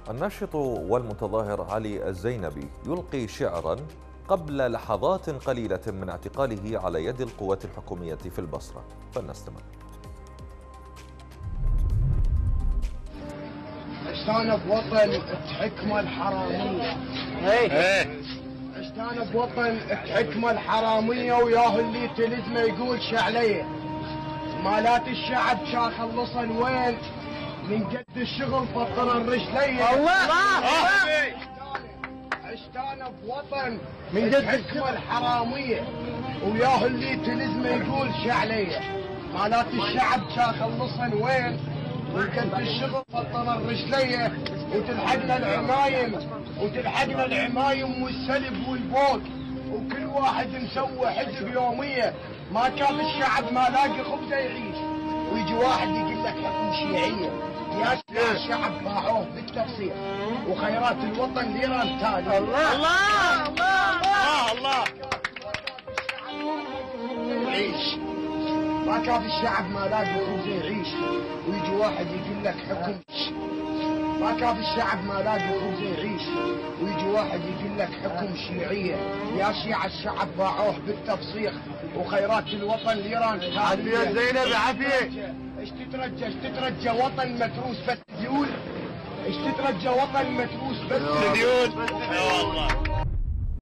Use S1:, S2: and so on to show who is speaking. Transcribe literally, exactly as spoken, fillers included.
S1: الناشط والمتظاهر علي الزينبي يلقي شعرا قبل لحظات قليلة من اعتقاله على يد القوات الحكومية في البصرة، فلنستمع.
S2: عشت انا بوطن تحكمه الحرامية، عشت انا بوطن تحكمه الحرامية، وياه اللي تلز ما يقول شعليه، مالات الشعب شا خلصن وين من قد الشغل فطر الرجليه. الله عشت انا بوطن من قد تحكمه الحرامية، وياه اللي تلز ما يقول شعليه، مالات الشعب شا خلصن وين وكنت الشغل فطر الرجليه، وتلحقنا العمايم وتلحقنا العمايم والسلب والبوق، وكل واحد مسوي حزب يوميه، ما كان الشعب ما لاقي خبزه يعيش، ويجي واحد يقول لك حكم شيعيه، يا الشعب باعوه بالتفصيل، وخيرات الوطن ليران تالي. الله الله الله الله يعيش، ما كان الشعب ما لاقي خبز يعيش، ويجي واحد يقول لك حكم، ما كان الشعب ما لاقي خبز يعيش، ويجي واحد يقول لك حكم شيعيه، يا شيعة الشعب باعوه بالتفسيخ، وخيرات الوطن ليران تالي. يا زينب عافيه، ايش تترجى ايش تترجى وطن متروس بس ديون، ايش تترجى وطن متروس بس ديون. والله